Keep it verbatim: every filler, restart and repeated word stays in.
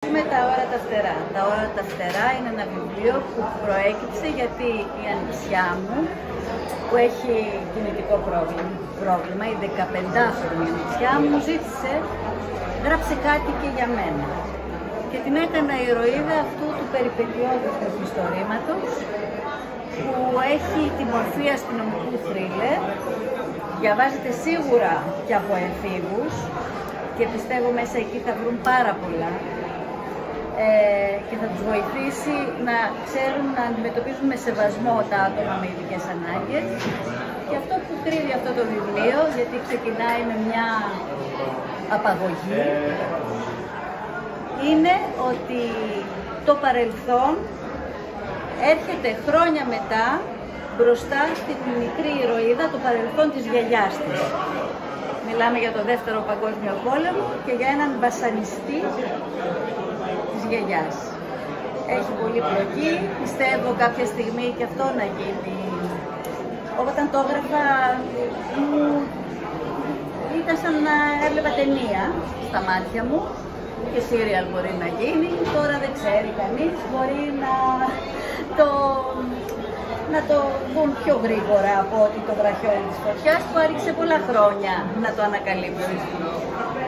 συνεχίζουμε τα όρατα φτερά. Τα όρατα φτερά είναι ένα βιβλίο που προέκυψε γιατί η ανιψιά μου, που έχει κινητικό πρόβλημα, πρόβλημα η δεκαπεντάχρονη ανιψιά μου, ζήτησε, γράψε κάτι και για μένα. Και την έκανα ηρωίδα αυτού του περιπετειώδους μυθιστορήματος, που έχει τη μορφή αστυνομικού θρίλερ, διαβάζεται σίγουρα και από εφήβους και πιστεύω μέσα εκεί θα βρουν πάρα πολλά ε, και θα τους βοηθήσει να ξέρουν να αντιμετωπίζουν με σεβασμό τα άτομα με ειδικές ανάγκες. Και αυτό που κρύβει αυτό το βιβλίο, γιατί ξεκινάει με μια απαγωγή, είναι ότι το παρελθόν έρχεται χρόνια μετά μπροστά στην μικρή ηρωίδα, το παρελθόν της γιαγιάς της. Μιλάμε για το δεύτερο παγκόσμιο πόλεμο και για έναν βασανιστή της γιαγιάς. Έχει πολύ πλοκή, πιστεύω κάποια στιγμή και αυτό να γίνει. Όταν το έγραφα, μου ήταν σαν να έβλεπα ταινία στα μάτια μου και σύριαλ μπορεί να γίνει, τώρα δεν ξέρει κανείς, μπορεί να το, να το δουν πιο γρήγορα από ότι το βραχιόλι της φωτιάς που άρχισε πολλά χρόνια να το ανακαλύψουν.